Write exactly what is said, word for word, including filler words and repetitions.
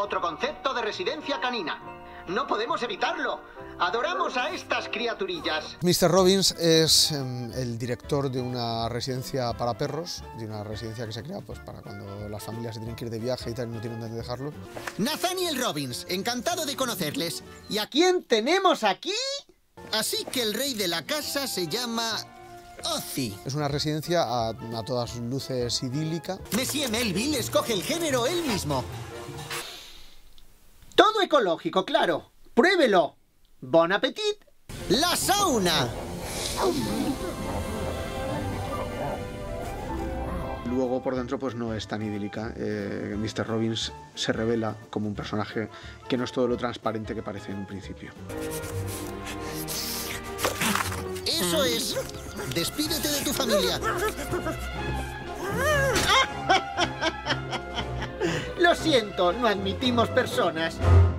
Otro concepto de residencia canina. No podemos evitarlo. Adoramos a estas criaturillas. mister Robbins es eh, el director de una residencia para perros, de una residencia que se crea pues, para cuando las familias se tienen que ir de viaje y tal, no tienen dónde dejarlos. Nathaniel Robbins, encantado de conocerles. ¿Y a quién tenemos aquí? Así que el rey de la casa se llama Ozzy. Es una residencia a, a todas luces idílica. Monsieur Melville escoge el género él mismo. Todo ecológico, claro. Pruébelo. Bon appetit. La sauna. Luego por dentro pues no es tan idílica. Eh, mister Robbins se revela como un personaje que no es todo lo transparente que parece en un principio. Eso es. Despídete de tu familia. Lo siento, no admitimos personas.